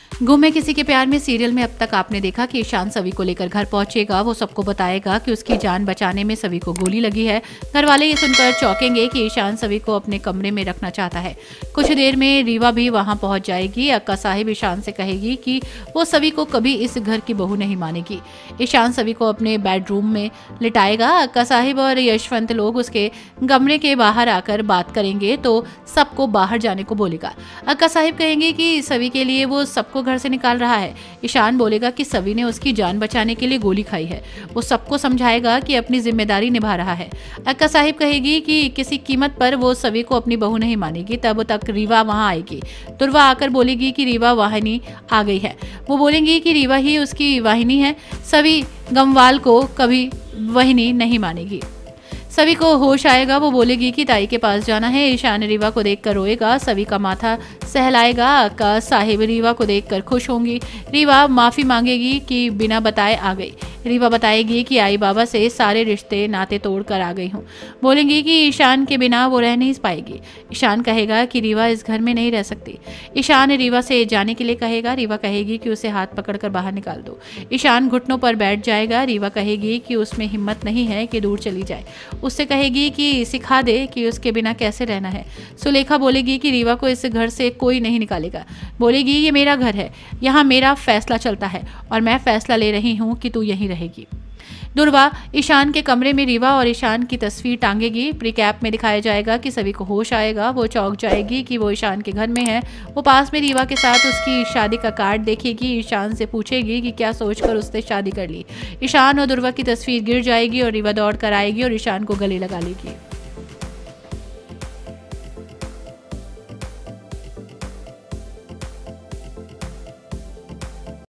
गुम है किसी के प्यार में सीरियल में अब तक आपने देखा कि ईशान सवी को लेकर घर पहुंचेगा। वो सबको बताएगा कि उसकी जान बचाने में सवी को गोली लगी है। घर वाले ये सुनकर चौंकेंगे कि ईशान सवी को अपने कमरे में रखना चाहता है। कुछ देर में रीवा भी वहां पहुंच जाएगी। अक्का साहिब ईशान से कहेगी कि वो सवी को कभी इस घर की बहू नहीं मानेगी। ईशान सवी को अपने बेडरूम में लिटाएगा। अक्का साहिब और यशवंत लोग उसके कमरे के बाहर आकर बात करेंगे तो सबको बाहर जाने को बोलेगा। अक्का साहिब कहेंगे कि सवी के लिए वो सबको घर से निकाल रहा है। ईशान बोलेगा कि सवी ने उसकी जान बचाने के लिए गोली खाई है। वो सबको समझाएगा कि अपनी जिम्मेदारी निभा रहा है। अक्का साहिब कहेगी कि किसी कीमत पर वो सवी को अपनी बहू नहीं मानेगी। तब तक रीवा वहां आएगी। दुर्वा आकर बोलेगी कि रीवा वाहिनी आ गई है। वो बोलेंगी कि रीवा ही उसकी वाहिनी है। सवी गमवाल को कभी वाहिनी नहीं मानेगी। सवी को होश आएगा। वो बोलेगी कि ताई के पास जाना है। ईशान रीवा को देखकर रोएगा। सवी का माथा सहलाएगा। अक्का साहिब रीवा को देखकर खुश होंगी। रीवा माफी मांगेगी कि बिना बताए आ गई। रीवा बताएगी कि आई बाबा से सारे रिश्ते नाते तोड़ कर आ गई हूँ। बोलेंगी कि ईशान के बिना वो रह नहीं पाएगी। ईशान कहेगा कि रीवा इस घर में नहीं रह सकती। ईशान रीवा से जाने के लिए कहेगा। रीवा कहेगी कि उसे हाथ पकड़कर बाहर निकाल दो। ईशान घुटनों पर बैठ जाएगा। रीवा कहेगी कि उसमें हिम्मत नहीं है कि दूर चली जाए। उससे कहेगी कि सिखा दे कि उसके बिना कैसे रहना है। सुलेखा बोलेगी कि रीवा को इस घर से कोई नहीं निकालेगा। बोलेगी ये मेरा घर है, यहाँ मेरा फैसला चलता है और मैं फैसला ले रही हूँ कि तू यहीं रहेगी। दुर्वा ईशान के कमरे में रीवा और ईशान की तस्वीर टांगेगी। प्रीकैप में दिखाया जाएगा कि सभी को होश आएगा। वो चौंक जाएगी कि वो ईशान के घर में है। वो पास में रीवा के साथ उसकी शादी का कार्ड देखेगी। ईशान से पूछेगी कि क्या सोचकर उसने शादी कर ली। ईशान और दुर्वा की तस्वीर गिर जाएगी और रीवा दौड़ कर आएगी और ईशान को गले लगा लेगी।